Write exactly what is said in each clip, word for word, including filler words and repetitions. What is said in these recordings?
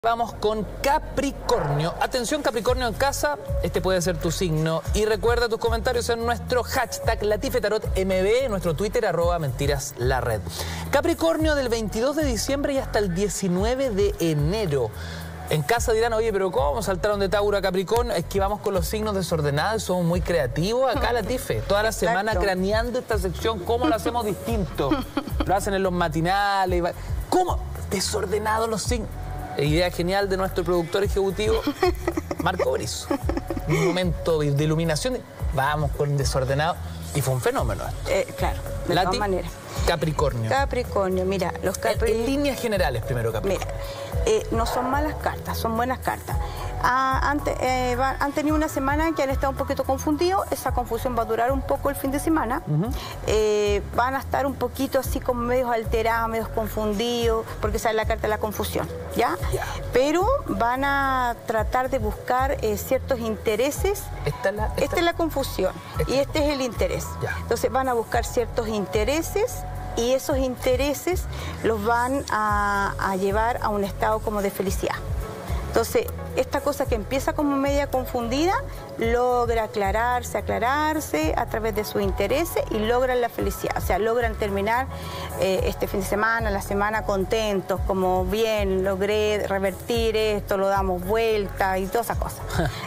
Vamos con Capricornio. Atención, Capricornio en casa, este puede ser tu signo. Y recuerda tus comentarios en nuestro hashtag LatifeTarotMB, en nuestro Twitter, arroba Mentiras la Red. Capricornio del veintidós de diciembre y hasta el diecinueve de enero. En casa dirán, oye, pero ¿cómo saltaron de Tauro a Capricornio? Es que vamos con los signos desordenados, somos muy creativos. Acá, Latife, toda la semana Exacto. craneando esta sección, ¿cómo lo hacemos distinto? Lo hacen en los matinales. ¿Cómo? Desordenados los signos. Idea genial de nuestro productor ejecutivo, Marco Brizo. Un momento de iluminación, vamos con desordenado. Y fue un fenómeno. Eh, claro, de Lati, todas maneras. Capricornio. Capricornio, mira, los En, Capricornios... en líneas generales, primero, Capricornio. Mira, eh, no son malas cartas, son buenas cartas. Ah, han, te- eh, va- han tenido una semana que han estado un poquito confundidos, esa confusión va a durar un poco el fin de semana. Uh-huh. Eh, van a estar un poquito así como medios alterados, medios confundidos, porque esa es la carta de la confusión, ¿ya? Ya. Pero van a tratar de buscar eh, ciertos intereses. Esta es la, esta- Esta es la confusión Esta. y este es el interés. Ya. Entonces van a buscar ciertos intereses y esos intereses los van a, a llevar a un estado como de felicidad. Entonces, esta cosa que empieza como media confundida, logra aclararse, aclararse a través de sus intereses y logran la felicidad. O sea, logran terminar eh, este fin de semana, la semana contentos, como bien, logré revertir esto, lo damos vuelta y todas esas cosas.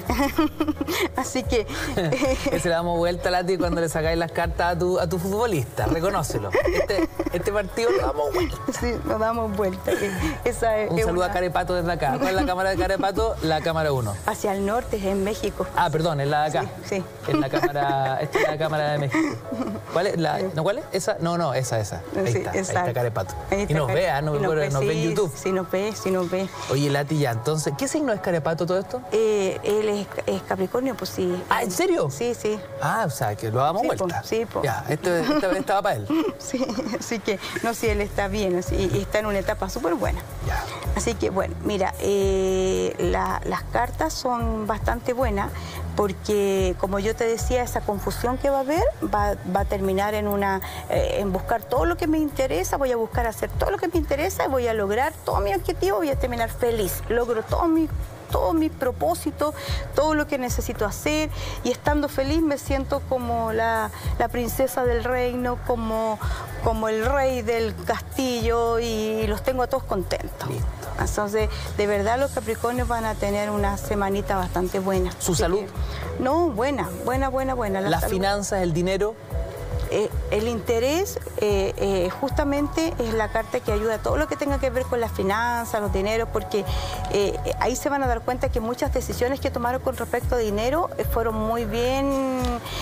Así que... Ese le damos vuelta, Lati, cuando le sacáis las cartas a tu, a tu futbolista. Reconócelo. Este, este partido lo damos vuelta. Sí, nos damos vuelta. Esa es, Un es saludo una- a Carepato desde acá. ¿Cuál es la cámara de Carepato? La cámara uno. Hacia el norte, es en México. Ah, perdón, es la de acá. Sí, sí. Es la cámara, esta es la cámara de México. ¿Cuál es? La, ¿No cuál es? ¿Esa? No, no, esa, esa. Ahí Sí, está, ahí está exacto. Carepato. Ahí Y está nos Care- ve, ¿ah? nos, y nos nos ve, ve en sí, YouTube. Sí, nos ve, sí nos ve. Oye, Lati, ya, entonces, ¿qué signo es Carepato todo esto? Eh, él es, es Capricornio, pues sí. Ah, ¿en serio? Sí, sí. Ah, o sea, que lo damos Sí, vuelta. po, sí, po. Ya, este, esta vez estaba para él. Sí, así que, no sé, él está bien así, y está en una etapa súper buena. Ya. Así que, bueno, mira, eh, la- las cartas son bastante buenas porque, como yo te decía, esa confusión que va a haber va, va a terminar en una eh, en buscar todo lo que me interesa, voy a buscar hacer todo lo que me interesa y voy a lograr todo mi objetivo, voy a terminar feliz, logro todo mi todos mis propósitos, todo lo que necesito hacer y estando feliz me siento como la, la princesa del reino, como, como el rey del castillo y los tengo a todos contentos. Listo. Entonces, de verdad los Capricornios van a tener una semanita bastante buena. ¿Su Así salud? que, no, buena, buena, buena, buena. la Las salud. finanzas, el dinero. Eh, el interés eh, eh, justamente es la carta que ayuda a todo lo que tenga que ver con las finanzas, los dineros, porque eh, ahí se van a dar cuenta que muchas decisiones que tomaron con respecto a dinero eh, fueron muy bien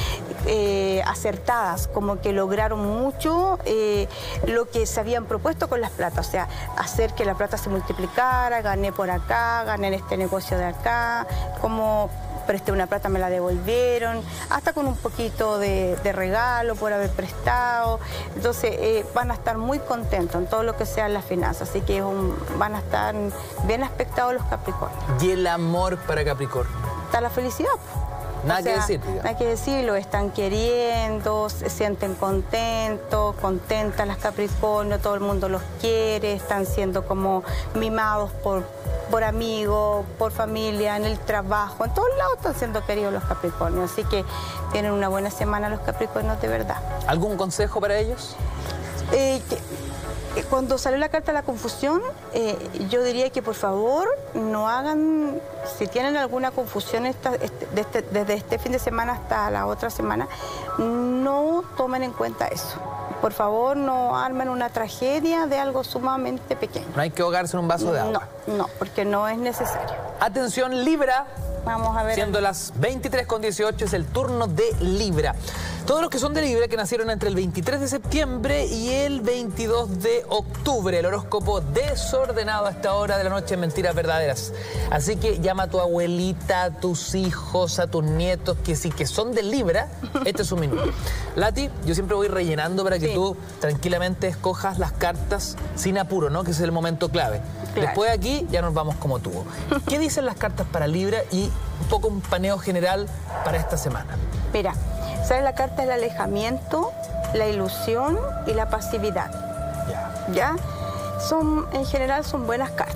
eh, acertadas, como que lograron mucho eh, lo que se habían propuesto con las plata, o sea, hacer que la plata se multiplicara, gané por acá, gané en este negocio de acá, como... presté una plata, me la devolvieron, hasta con un poquito de, de regalo por haber prestado. Entonces eh, van a estar muy contentos en todo lo que sean las finanzas, así que es un- van a estar bien aspectados los Capricornios. Y el amor para Capricornio. Está la felicidad. Nada O que sea, decir, digamos. Nada que decir, lo están queriendo, se sienten contentos, contentas las Capricornio, todo el mundo los quiere, están siendo como mimados por, por amigos, por familia, en el trabajo, en todos lados están siendo queridos los Capricornios, así que tienen una buena semana los Capricornios de verdad. ¿Algún consejo para ellos? Eh, que- eh, cuando salió la carta de la confusión, eh, yo diría que por favor no hagan, si tienen alguna confusión esta- este- de este- desde este fin de semana hasta la otra semana, no tomen en cuenta eso. Por favor, no armen una tragedia de algo sumamente pequeño. No hay que ahogarse en un vaso de No, agua. no, porque no es necesario. Atención, Libra. Vamos a ver. Siendo las veintitrés con dieciocho es el turno de Libra. Todos los que son de Libra, que nacieron entre el veintitrés de septiembre y el veintidós de octubre. El horóscopo desordenado a esta hora de la noche en Mentiras Verdaderas. Así que llama a tu abuelita, a tus hijos, a tus nietos, que sí que son de Libra, este es un minuto. Lati, yo siempre voy rellenando para que Sí. tú tranquilamente escojas las cartas sin apuro, ¿no? Que ese es el momento clave. Claro. Después de aquí ya nos vamos como tubo. ¿Qué dicen las cartas para Libra y un poco un paneo general para esta semana? Mira, sale la carta del alejamiento, la ilusión y la pasividad. Ya. ¿Ya? Son, en general son buenas cartas.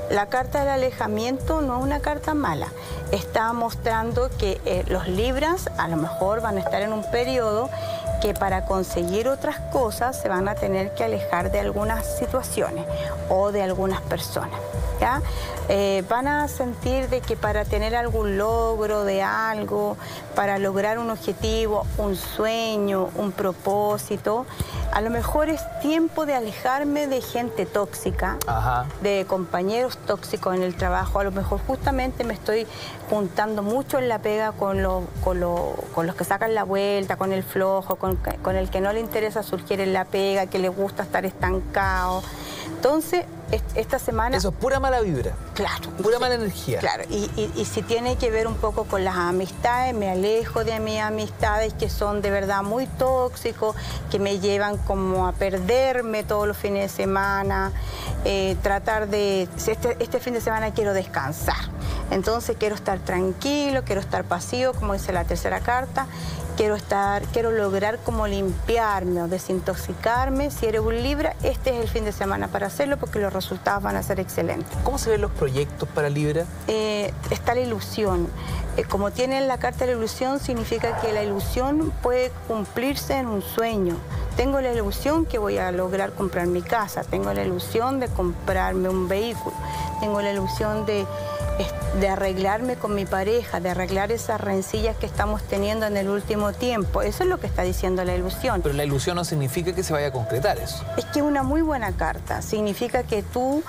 La carta del alejamiento no es una carta mala. Está mostrando que eh, los Libras a lo mejor van a estar en un periodo que para conseguir otras cosas se van a tener que alejar de algunas situaciones o de algunas personas, ¿ya? Eh, van a sentir de que para tener algún logro de algo, para lograr un objetivo, un sueño, un propósito, a lo mejor es tiempo de alejarme de gente tóxica, Ajá. de compañeros tóxicos en el trabajo. A lo mejor justamente me estoy juntando mucho en la pega con, lo, con, lo, con los que sacan la vuelta, con el flojo, con, con el que no le interesa surgir en la pega, que le gusta estar estancado. Entonces, esta semana... Eso es pura mala vibra. Claro. Pura mala energía. Claro, y, y, y si tiene que ver un poco con las amistades, me alejo de mis amistades que son de verdad muy tóxicos, que me llevan como a perderme todos los fines de semana, eh, tratar de... Este, este fin de semana quiero descansar, entonces quiero estar tranquilo, quiero estar pasivo, como dice la tercera carta, quiero estar, quiero lograr como limpiarme o desintoxicarme. Si eres un Libra, este es el fin de semana para hacerlo porque los resultados van a ser excelentes. ¿Cómo se ven los proyectos para Libra? Eh, está la ilusión. Eh, como tiene la carta de la ilusión, significa que la ilusión puede cumplirse en un sueño. Tengo la ilusión que voy a lograr comprar mi casa, tengo la ilusión de comprarme un vehículo, tengo la ilusión de... de arreglarme con mi pareja, de arreglar esas rencillas que estamos teniendo en el último tiempo. Eso es lo que está diciendo la ilusión. Pero la ilusión no significa que se vaya a concretar eso. Es que es una muy buena carta. Significa que tú,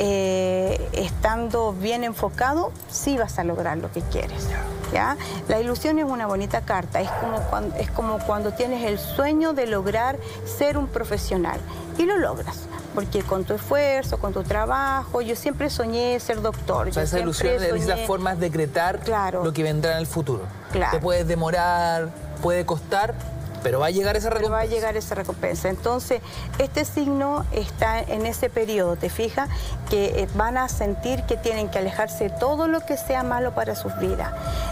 eh, estando bien enfocado, sí vas a lograr lo que quieres. ¿Ya? La ilusión es una bonita carta. Es como, cuando, es como cuando tienes el sueño de lograr ser un profesional y lo logras. Porque con tu esfuerzo, con tu trabajo, yo siempre soñé ser doctor. O sea, yo esa ilusión de soñé... esas formas de decretar claro. lo que vendrá en el futuro. Claro. Te puedes demorar, puede costar, pero va a llegar esa recompensa. Pero va a llegar esa recompensa. Entonces, este signo está en ese periodo, ¿te fijas? Que van a sentir que tienen que alejarse de todo lo que sea malo para sus vidas.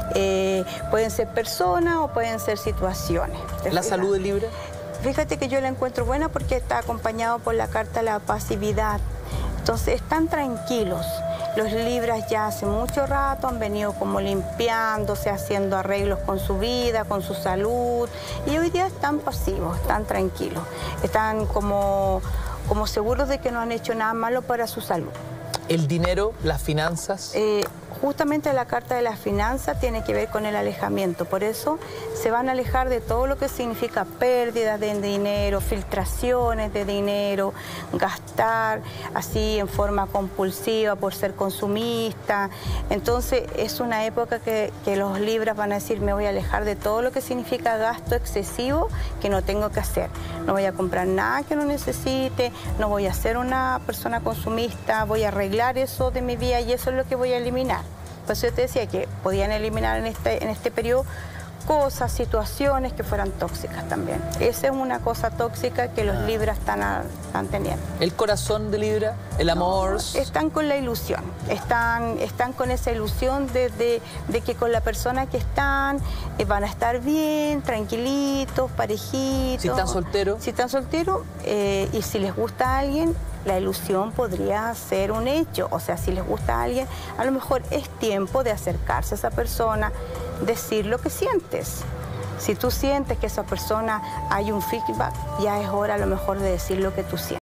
Eh, pueden ser personas o pueden ser situaciones. ¿La fijas? Salud de Libra? Fíjate que yo la encuentro buena porque está acompañado por la carta de la pasividad. Entonces están tranquilos. Los Libras ya hace mucho rato han venido como limpiándose, haciendo arreglos con su vida, con su salud. Y hoy día están pasivos, están tranquilos. Están como, como seguros de que no han hecho nada malo para su salud. ¿El dinero, las finanzas? Eh, justamente la carta de las finanzas tiene que ver con el alejamiento. Por eso se van a alejar de todo lo que significa pérdidas de dinero, filtraciones de dinero, gastar así en forma compulsiva por ser consumista. Entonces es una época que, que los Libras van a decir, me voy a alejar de todo lo que significa gasto excesivo que no tengo que hacer. No voy a comprar nada que no necesite, no voy a ser una persona consumista, voy a arreglar eso de mi vida y eso es lo que voy a eliminar. Por eso yo te decía que podían eliminar en este, en este periodo cosas, situaciones que fueran tóxicas también. Esa es una cosa tóxica que los Libras están, a, están teniendo. ¿El corazón de Libra? ¿El amor? No, están con la ilusión. Están, están con esa ilusión de, de, de que con la persona que están eh, van a estar bien, tranquilitos, parejitos. Si están solteros. Si están solteros eh, y si les gusta a alguien, la ilusión podría ser un hecho. O sea, si les gusta a alguien, a lo mejor es tiempo de acercarse a esa persona, decir lo que sientes. Si tú sientes que esa persona hay un feedback, ya es hora a lo mejor de decir lo que tú sientes.